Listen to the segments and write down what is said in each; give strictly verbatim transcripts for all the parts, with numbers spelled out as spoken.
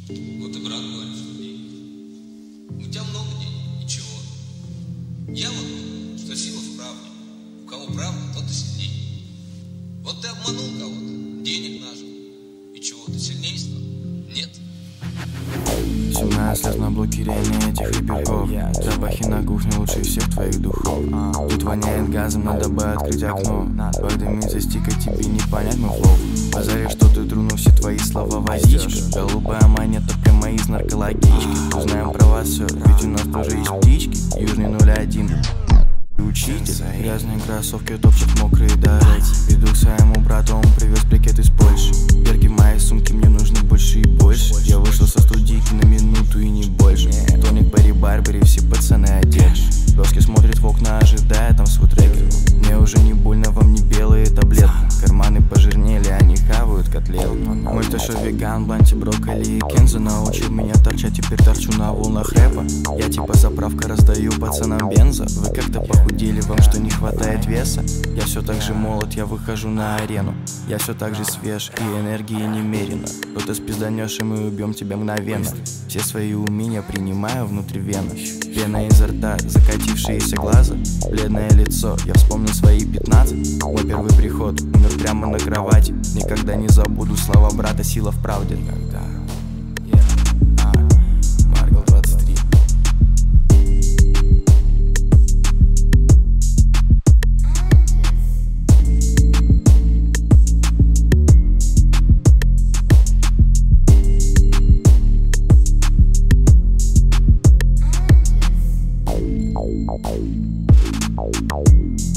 Вот и брат говорит, что денег. У тебя много денег, ничего. Я вот, что сила в правде. У кого правда, тот и сильнее. Вот ты обманул кого-то, денег нажил. И чего, ты сильнее стал? Нет. семнадцать лет на блокировании этих репельков. Запахи на кухне лучше всех твоих духов. Тут воняет газом, надо бы открыть окно. Подымется стика, тебе не понять мой флоу. Базаришь, что ты тронул все твои слова водичка. Голубая монета прямо из наркологички. Узнаем про вас все, ведь у нас тоже есть птички. Южный ноль один учитель. Грязные кроссовки топчут мокрые дороги. Иду к своему брату, он привез брикет из Польши. Перки в моей сумке, мне нужно больше и больше. Я вышел со студийки на минуту и не больше. Тоник, Барри, Барбери, все пацаны одежды. Доски смотрят в окна, ожидая там свой трекер. Мне уже не больно, вам не белые таблетки. Карманы пожирнели, они хавают котлеты. Мой ты шо веган, бланти, брокколи и Кензо научил меня торчать, теперь торчу на волнах рэпа. Я типа заправка, раздаю пацанам бенза. Вы как-то похудели, вам что не хватает веса? Я все так же молод, я выхожу на арену. Я все так же свеж и энергии немерено. Кто-то спизданешь, и мы убьем тебя мгновенно. Все свои умения принимаю внутривенно. Пена изо рта, закатившиеся глаза, бледное лицо, я вспомнил свои пятнадцать. Мой первый приход, умер прямо на кровати. Никогда не забуду слова брата, сила в правде. Когда yeah. а, Маргал двадцать три.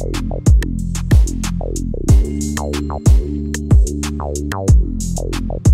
Ow, ow, ow, ow, ow.